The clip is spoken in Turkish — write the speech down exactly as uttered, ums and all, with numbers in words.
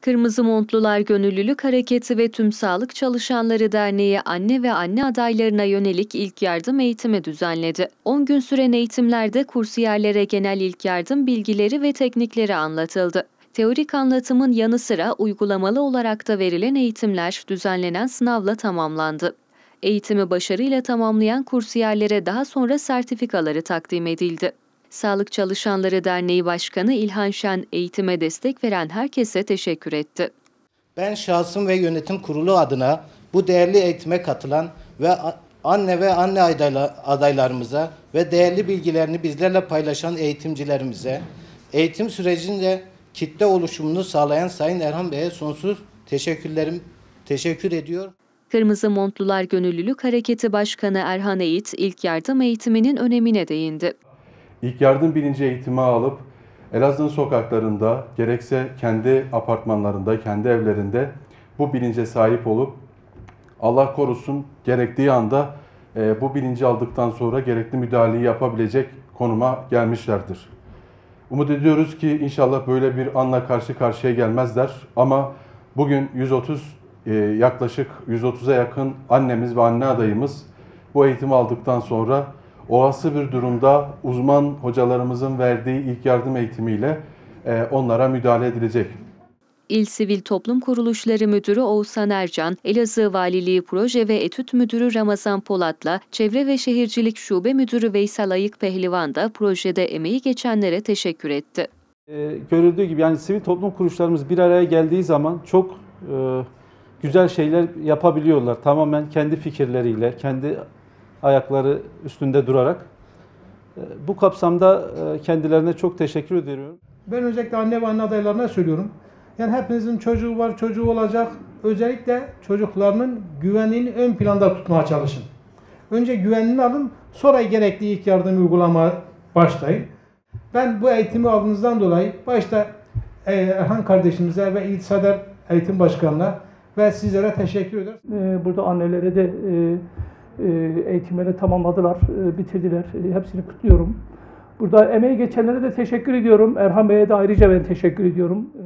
Kırmızı Montlular Gönüllülük Hareketi ve Tüm Sağlık Çalışanları Derneği anne ve anne adaylarına yönelik ilk yardım eğitimi düzenledi. on gün süren eğitimlerde kursiyerlere genel ilk yardım bilgileri ve teknikleri anlatıldı. Teorik anlatımın yanı sıra uygulamalı olarak da verilen eğitimler düzenlenen sınavla tamamlandı. Eğitimi başarıyla tamamlayan kursiyerlere daha sonra sertifikaları takdim edildi. Sağlık Çalışanları Derneği Başkanı İlhan Şen, eğitime destek veren herkese teşekkür etti. Ben şahsım ve yönetim kurulu adına bu değerli eğitime katılan ve anne ve anne adaylarımıza ve değerli bilgilerini bizlerle paylaşan eğitimcilerimize, eğitim sürecinde kitle oluşumunu sağlayan Sayın Erhan Bey'e sonsuz teşekkürlerim, teşekkür ediyor. Kırmızı Montlular Gönüllülük Hareketi Başkanı Erhan Eğit, ilk yardım eğitiminin önemine değindi. İlk yardım bilinci eğitimi alıp Elazığ'ın sokaklarında, gerekse kendi apartmanlarında, kendi evlerinde bu bilince sahip olup Allah korusun gerektiği anda e, bu bilinci aldıktan sonra gerekli müdahaleyi yapabilecek konuma gelmişlerdir. Umut ediyoruz ki inşallah böyle bir anla karşı karşıya gelmezler ama bugün yüz otuz e, yaklaşık yüz otuza yakın annemiz ve anne adayımız bu eğitimi aldıktan sonra olası bir durumda uzman hocalarımızın verdiği ilk yardım eğitimiyle e, onlara müdahale edilecek. İl Sivil Toplum Kuruluşları Müdürü Oğuzhan Ercan, Elazığ Valiliği Proje ve Etüt Müdürü Ramazan Polat'la Çevre ve Şehircilik Şube Müdürü Veysel Ayık Pehlivan da projede emeği geçenlere teşekkür etti. E, görüldüğü gibi yani sivil toplum kuruluşlarımız bir araya geldiği zaman çok e, güzel şeyler yapabiliyorlar. Tamamen kendi fikirleriyle, kendi ayakları üstünde durarak. Bu kapsamda kendilerine çok teşekkür ediyorum. Ben özellikle anne ve anne adaylarına söylüyorum. Yani hepinizin çocuğu var, çocuğu olacak. Özellikle çocuklarının güvenliğini ön planda tutmaya çalışın. Önce güvenliğini alın, sonra gerekli ilk yardım uygulamaya başlayın. Ben bu eğitimi aldığınızdan dolayı başta Erhan kardeşimize ve İltisader Eğitim Başkanı'na ve sizlere teşekkür ederim. Burada annelere de eğitimleri tamamladılar, bitirdiler. Hepsini kutluyorum. Burada emeği geçenlere de teşekkür ediyorum. Erhan Bey'e de ayrıca ben teşekkür ediyorum.